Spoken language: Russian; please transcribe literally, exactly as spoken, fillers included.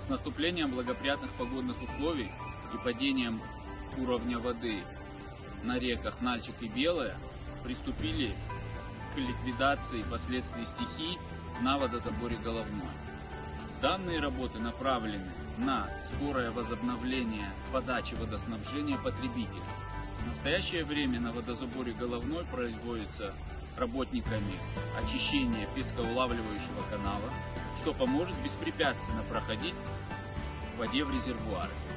С наступлением благоприятных погодных условий и падением уровня воды на реках Нальчик и Белая приступили к ликвидации последствий стихий на водозаборе Головной. Данные работы направлены на скорое возобновление подачи водоснабжения потребителям. В настоящее время на водозаборе Головной производится работниками очищение пескоулавливающего канала, что поможет беспрепятственно проходить в воде в резервуары.